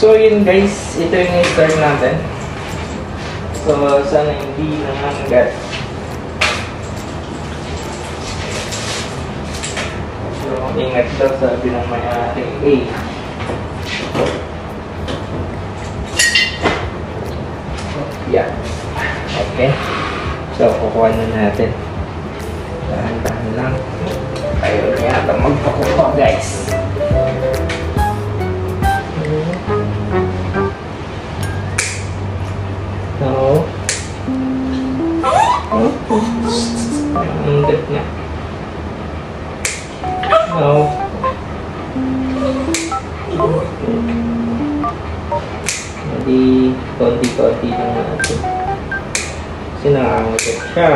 So yun guys, ito yung i-start natin. So sana hindi nangangat. So ingat daw sabi ng may-ari A. Yan. Okay. So kukuha na natin. Dahan-dahan lang. Ayaw na yata magpakuha guys. No. Ang gat niya. No. Hindi konti-konti lang natin. Kasi nakakagat siya.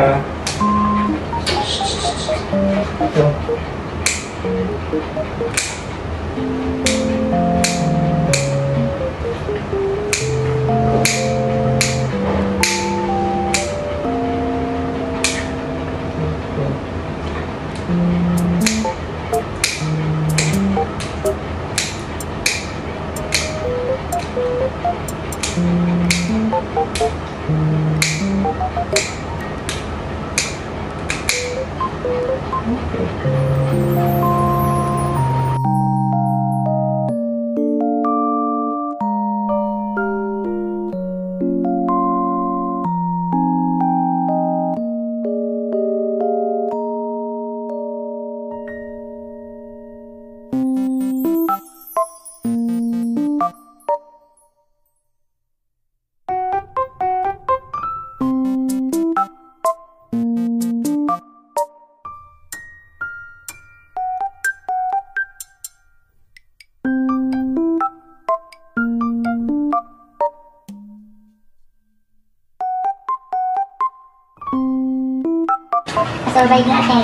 No. Survive natin.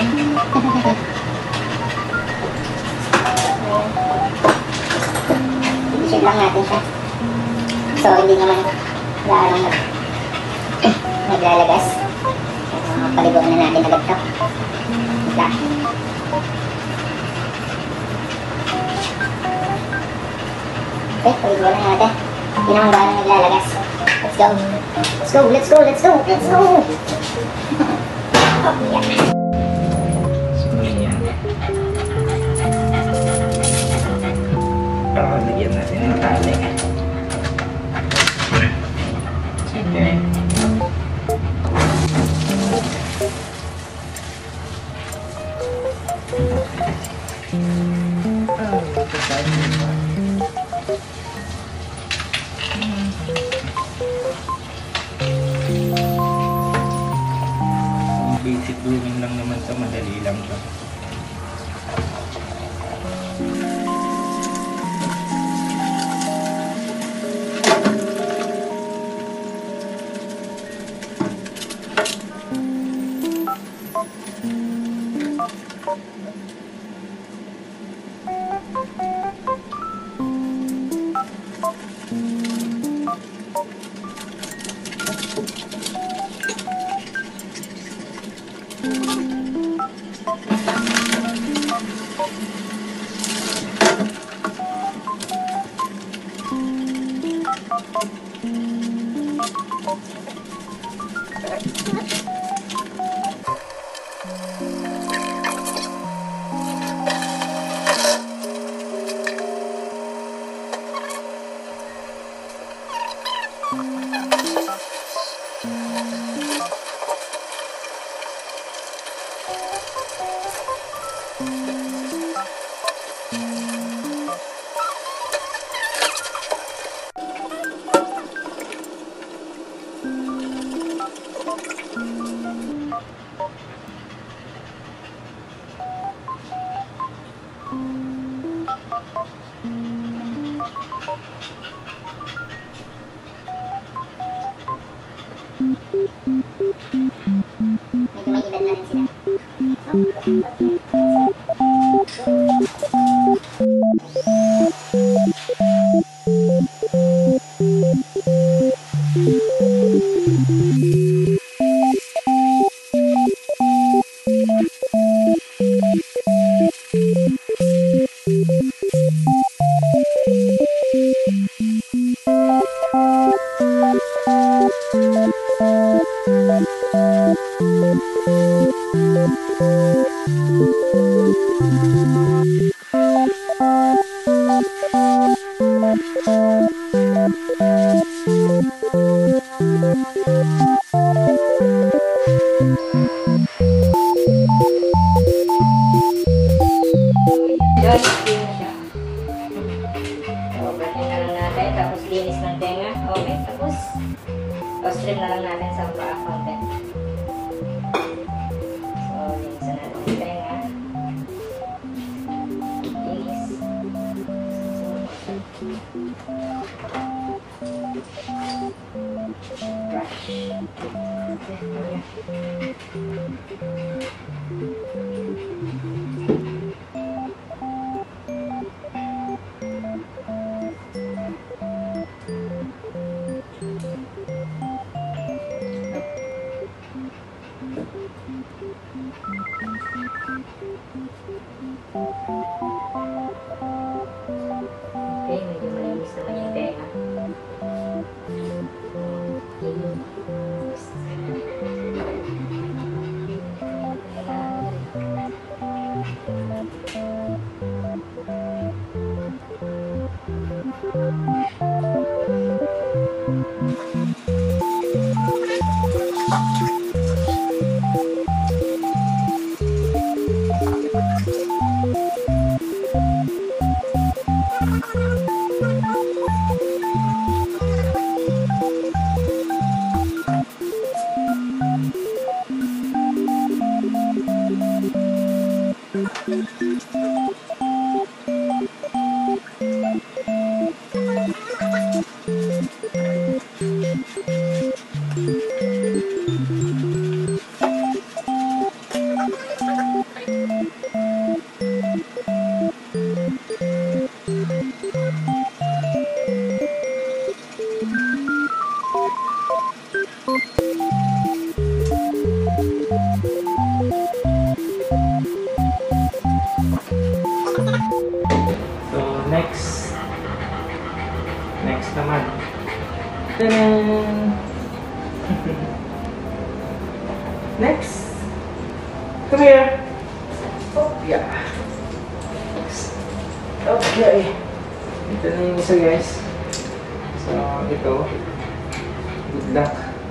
I-shade lang natin siya. So, hindi naman larang naglalagas. Paliguan na natin agad ito. Wala. Okay, paliguan na natin. Hindi naman gano'ng naglalagas. Let's go. Let's go, let's go, let's go, let's go! Yeah. So yan. Lagyan natin ng tali. Sige. Basic grooming lang naman ito, madali lang ito. Guys, yun na siya. So, bratin na lang natin. Tapos linis ng tenga. Okay, tapos trim na lang natin sa paa konti. So, linisan natin yung tenga. Linis. Brush. Okay, medyo malinis naman yung tenga. So, next naman. Tadaan! Next! Come here! Oh, yeah. Okay. Ito na yung isa, guys. So, ito. Good luck.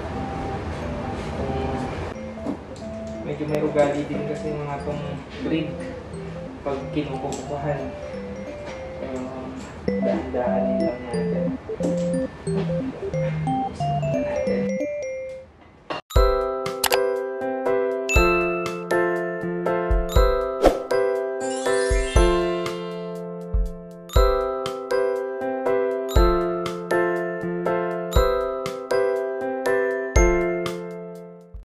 Medyo may ugali din kasi mga itong breed pag kinukukuhan. So, dahan-dahanin lang natin.